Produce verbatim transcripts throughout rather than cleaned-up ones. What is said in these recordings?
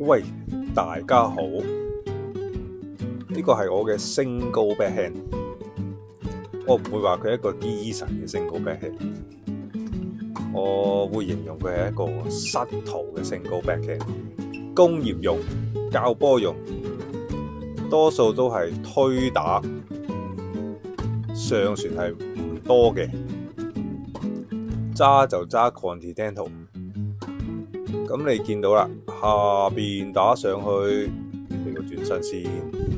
喂，大家好，呢個係我嘅 single backhand， 我唔會話佢係一個 decent 嘅 single backhand， 我會形容佢係一個失途嘅 single backhand， 工業用、教波用，多數都係推打，上旋係唔多嘅，揸就揸 continental。咁你見到啦，下邊打上去，你個轉身先，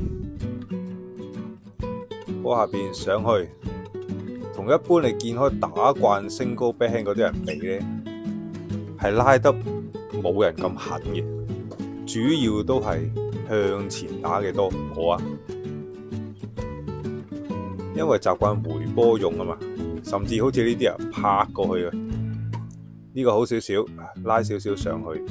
波下邊上去，同一般你見開打慣 single backhand 嗰啲人比咧，係拉得冇人咁狠嘅，主要都係向前打嘅多。我啊，因為習慣回波用啊嘛，甚至好似呢啲人拍過去啊。呢個好少少，拉少少上去。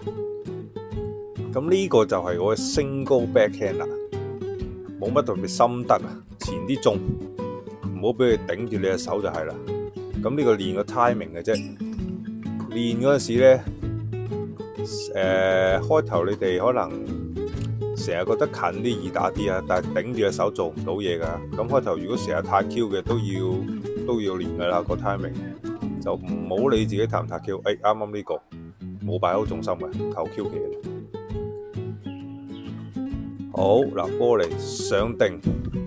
咁呢個就係我嘅 single backhand 啦，冇乜特別心得啊。前啲中，唔好俾佢頂住你隻手就係啦。咁呢個練個 timing 嘅啫。練嗰陣時咧，誒、呃、開頭你哋可能成日覺得近啲易打啲啊，但係頂住隻手做唔到嘢㗎。咁開頭如果成日太 Q 嘅都要都要練㗎啦，個 timing。就唔好理自己彈唔彈 Q， 誒啱啱呢個冇擺好重心嘅，求 Q 嘅。好嗱，波嚟上定，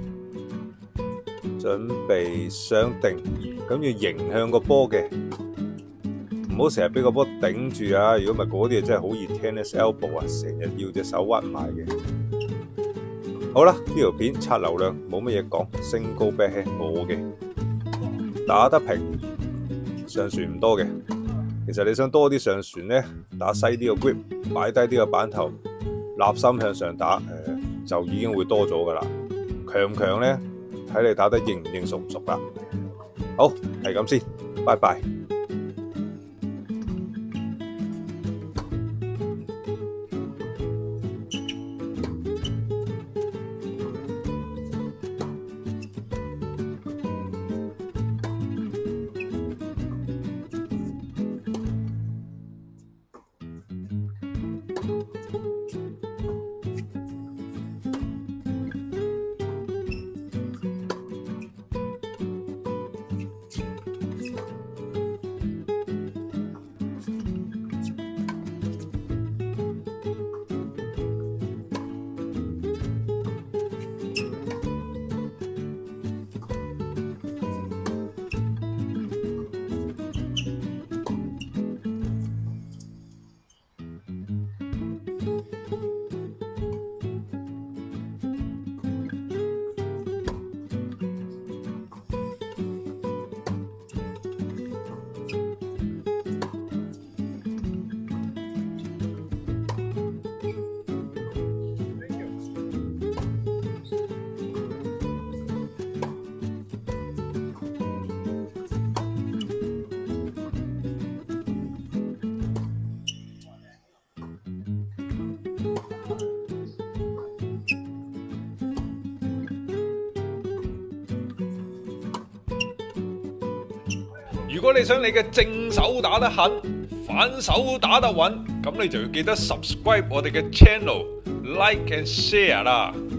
準備上定，咁要迎向個波嘅，唔好成日俾個波頂住啊！如果唔係嗰啲真係好易 tennis elbow 啊，成日要隻手屈埋嘅。好啦，呢條片刷流量，冇乜嘢講 ，single backhand 我嘅，打得平。上旋唔多嘅，其實你想多啲上旋咧，打細啲個 grip， 擺低啲個板頭，立心向上打，誒、呃、就已經會多咗噶啦。強唔強咧，睇你打得應唔應熟唔熟啦。好，係咁先，拜拜。 如果你想你嘅正手打得狠，反手打得穩，咁你就要記得 subscribe 我哋嘅 channel、like and share 啦。